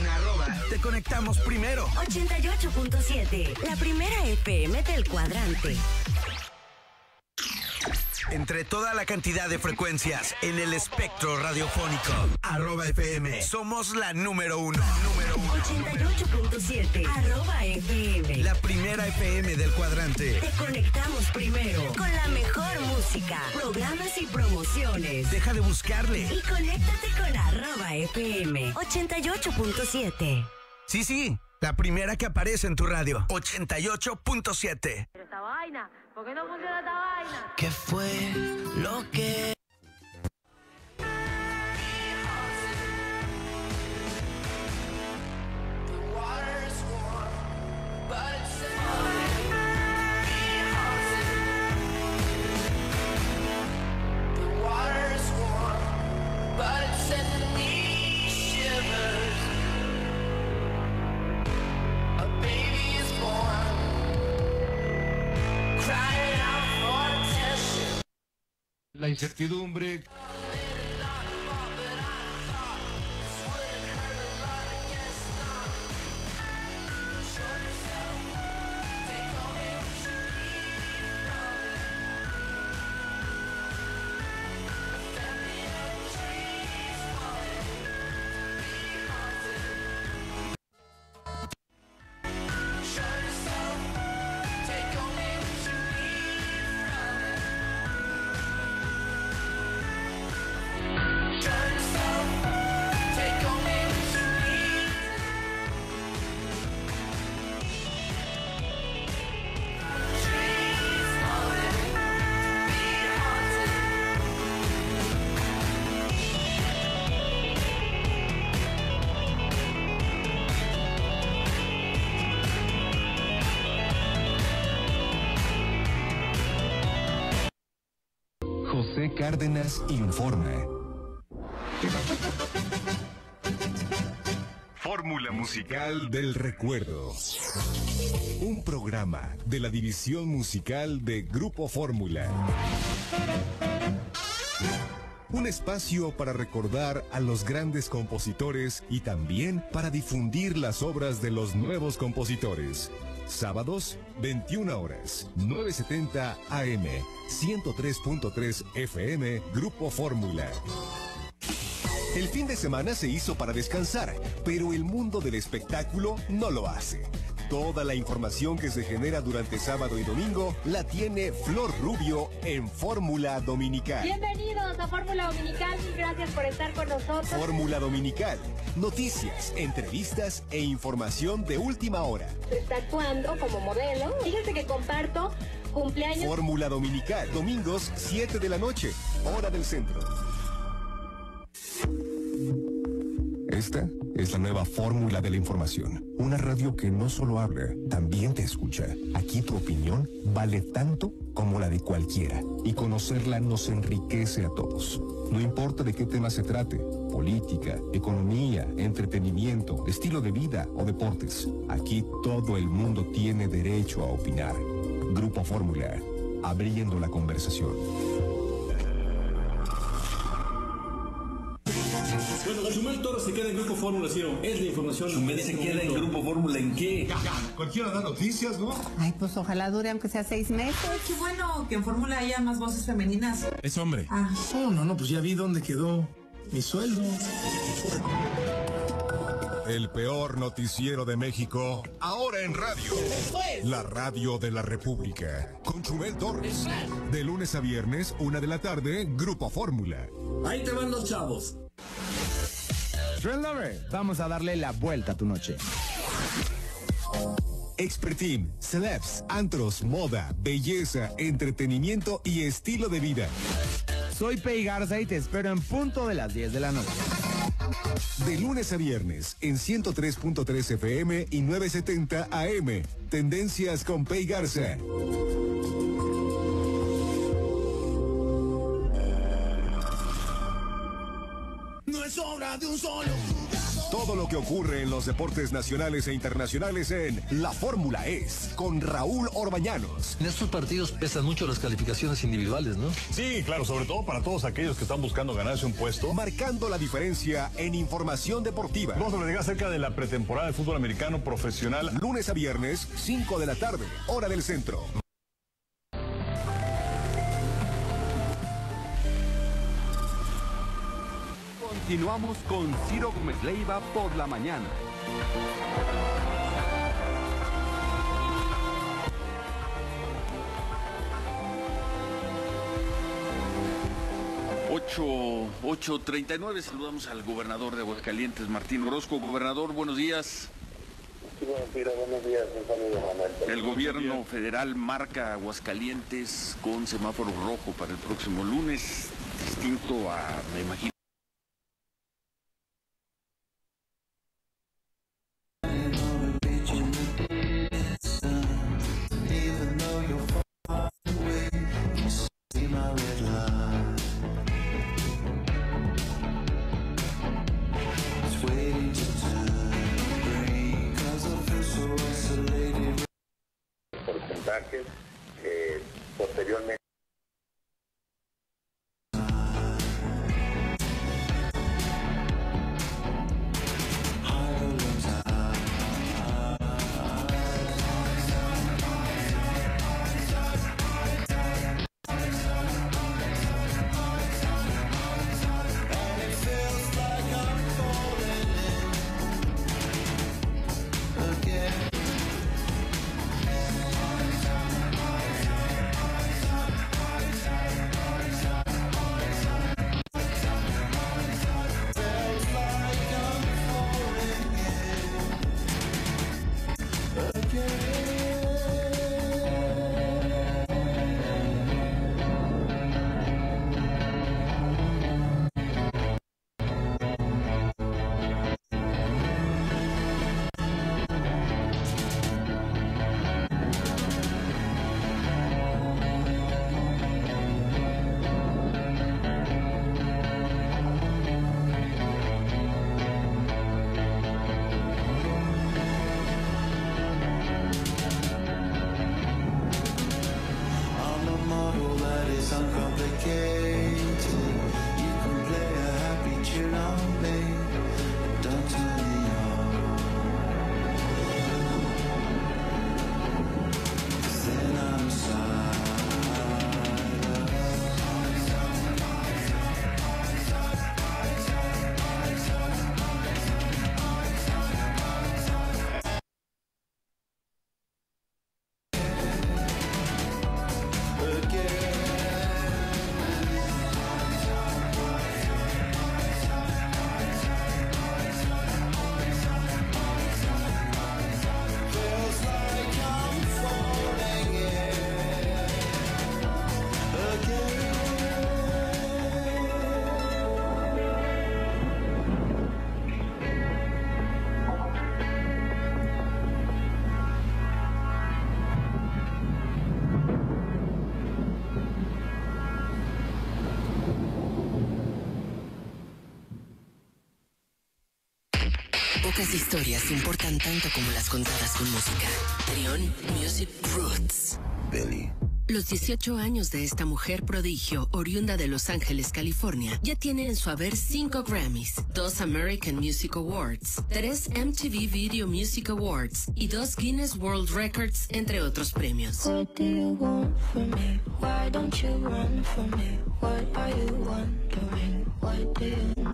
Te conectamos primero. 88.7, la primera FM del cuadrante. Entre toda la cantidad de frecuencias en el espectro radiofónico, @FM. Somos la número uno. 88.7, @FM. La primera FM del cuadrante. Te conectamos primero con la mejor música, programas y promociones. Deja de buscarle. Y conéctate con @FM. 88.7. Sí, la primera que aparece en tu radio. 88.7. Esta vaina, ¿por qué no funciona esta vaina? ¿Qué fue lo que... La incertidumbre. José Cárdenas informa. Fórmula musical del recuerdo. Un programa de la división musical de Grupo Fórmula. Un espacio para recordar a los grandes compositores y también para difundir las obras de los nuevos compositores. Sábados, 21 horas, 9:70 AM, 103.3 FM, Grupo Fórmula. El fin de semana se hizo para descansar, pero el mundo del espectáculo no lo hace. Toda la información que se genera durante sábado y domingo la tiene Flor Rubio en Fórmula Dominical. Bienvenidos a Fórmula Dominical y gracias por estar con nosotros. Fórmula Dominical. Noticias, entrevistas e información de última hora. Está actuando como modelo. Fíjense que comparto cumpleaños. Fórmula Dominical. Domingos, 7 de la noche. Hora del centro. Esta es la nueva fórmula de la información. Una radio que no solo habla, también te escucha. Aquí tu opinión vale tanto como la de cualquiera. Y conocerla nos enriquece a todos. No importa de qué tema se trate. Política, economía, entretenimiento, estilo de vida o deportes. Aquí todo el mundo tiene derecho a opinar. Grupo Fórmula. Abriendo la conversación. Bueno, Chumel Torres se queda en Grupo Fórmula, ¿sí? Es la información. ¿Chumel se queda en Grupo Fórmula en qué? Cualquiera da noticias, ¿no? Ay, pues ojalá dure aunque sea 6 meses. Qué bueno que en Fórmula haya más voces femeninas. Es hombre. Ah. Oh, no, pues ya vi dónde quedó mi sueldo. El peor noticiero de México, ahora en radio. La radio de la República. Con Chumel Torres. De lunes a viernes, 1 de la tarde, Grupo Fórmula. Ahí te van los chavos. Trend Lover, vamos a darle la vuelta a tu noche. Expert Team, celebs, antros, moda, belleza, entretenimiento y estilo de vida. Soy Pei Garza y te espero en punto de las 10 de la noche. De lunes a viernes en 103.3 FM y 970 AM. Tendencias con Pei Garza. No es obra de un solo jugador. Todo lo que ocurre en los deportes nacionales e internacionales en La Fórmula Es, con Raúl Orbañanos. En estos partidos pesan mucho las calificaciones individuales, ¿no? Sí, claro, sobre todo para todos aquellos que están buscando ganarse un puesto. Marcando la diferencia en información deportiva. Vamos a platicar acerca de la pretemporada de fútbol americano profesional. Lunes a viernes, 5 de la tarde, hora del centro. Continuamos con Ciro Gómez Leiva por la mañana. Ocho 39, saludamos al gobernador de Aguascalientes, Martín Orozco. Gobernador, buenos días. Sí, buenos días, un saludo, Manuel. El gobierno federal marca Aguascalientes con semáforo rojo para el próximo lunes, distinto a, me imagino, porcentajes, posteriormente. Pocas historias importan tanto como las contadas con música. Trión Music Roots. Billy. Los 18 años de esta mujer prodigio, oriunda de Los Ángeles, California, ya tiene en su haber 5 Grammys, 2 American Music Awards, 3 MTV Video Music Awards y 2 Guinness World Records, entre otros premios. What do you want from me? Why don't you run from me? What are you wondering? What do you want?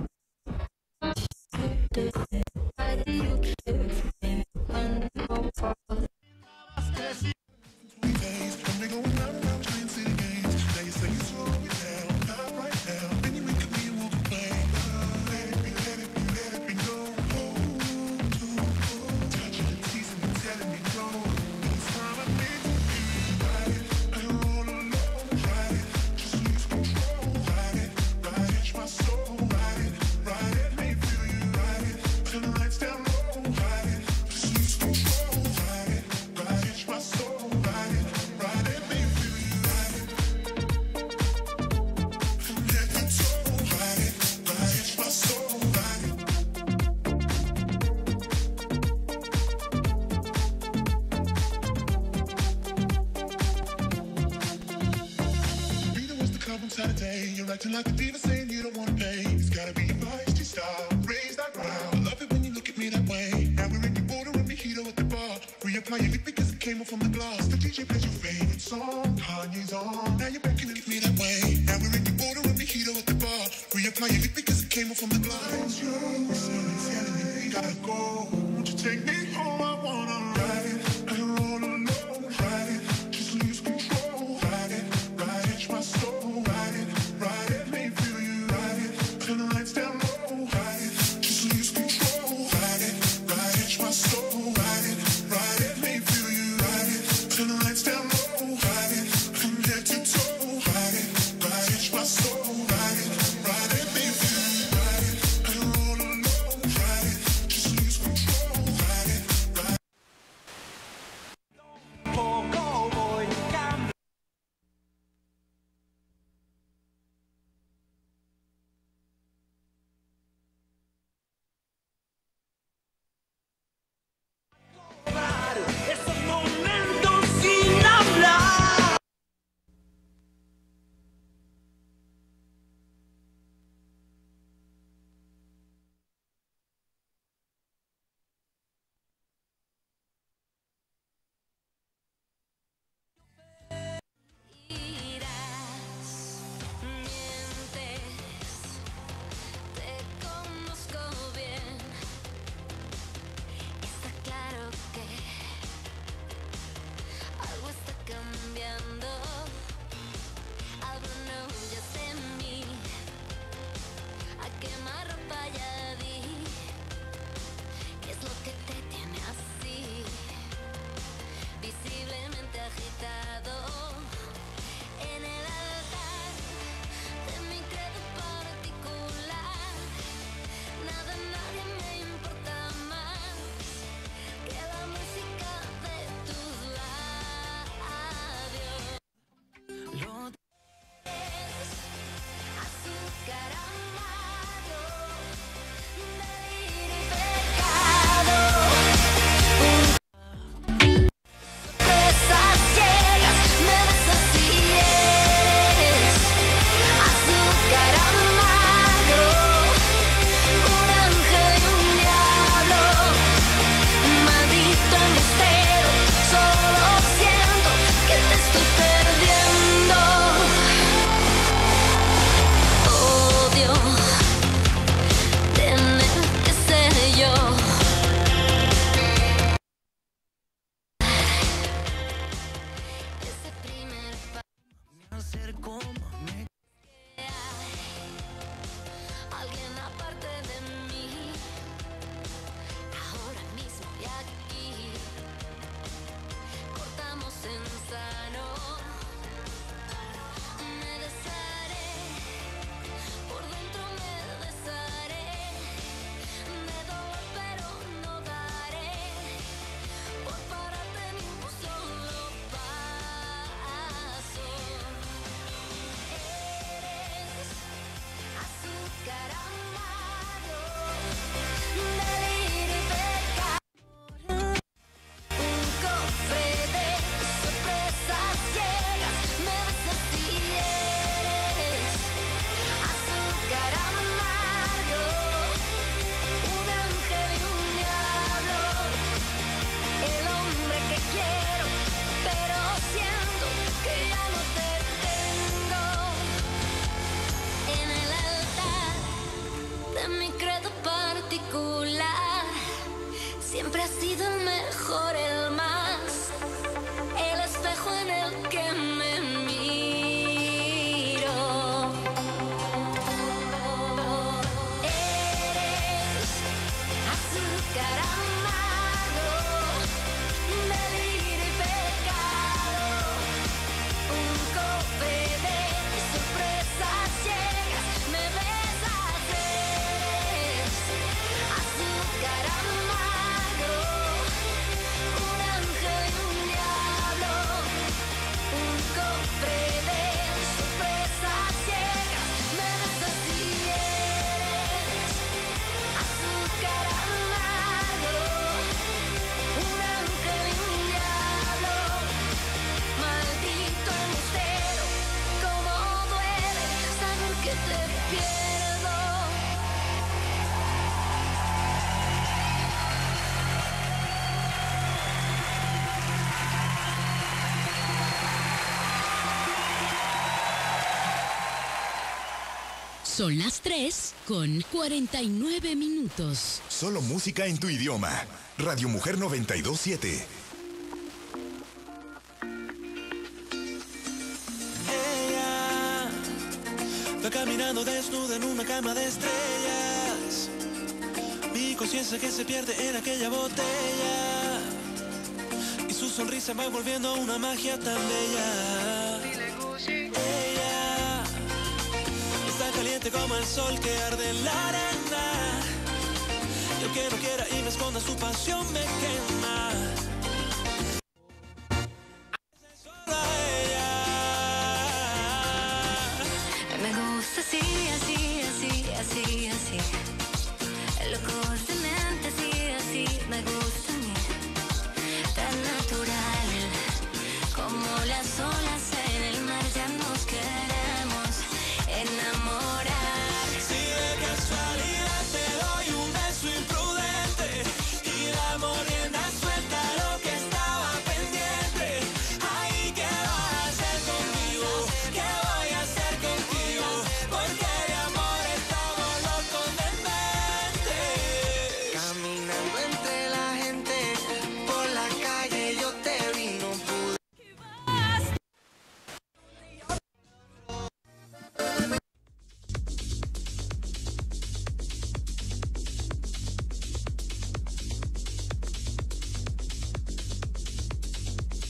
Why do you care for me when I'm falling? My soul. Saturday, you're acting like a diva saying you don't want to pay. It's gotta be feisty style, raise that ground. I love it when you look at me that way. Now we're in the border and mojito at the bar. Reapply your lip because it came off from the glass. The DJ plays your favorite song, Kanye's on. Now you're back and look at me that way. Now we're in the border and mojito at the bar. Reapply your lip because it came off from the glass. You're telling me we gotta go. Won't you take me home? I wanna ride it. I don't wanna know. Ride it, just lose control. Ride it, catch my soul. Ride it, make me feel you. Ride it, turn the lights down low. Ride it, just lose control. Ride it, catch my soul. Ride it, make me feel you. Ride it, turn the lights down low. Ride it, from head to toe. Ride it, catch my soul. Ride it, make me feel you. Ride it, I don't wanna know. Ride it, just lose control. Ride it. Son las 3:49. Solo música en tu idioma. Radio Mujer 92.7. Ella va caminando desnuda en una cama de estrellas. Mi conciencia que se pierde en aquella botella. Y su sonrisa va volviendo una magia tan bella. Ella está caliente como el sol que arde en la arena. Y aunque no quiera y me esconda, su pasión me quema. Me gusta así, así, así, así, así. Loco de mente, así, así. Me gusta a mí. Tan natural como las olas en el mar. Ya nos queremos enamorar. Si de casualidad te doy un beso imprudente y la morena suelta lo que estaba pendiente. Ay, ¿qué vas a hacer conmigo? ¿Qué voy a hacer contigo? Porque de amor estamos locos de mente. Caminando entre la gente por la calle yo te vi, no pude.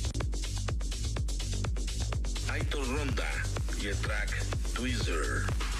Aitor Ronda y el track Twister.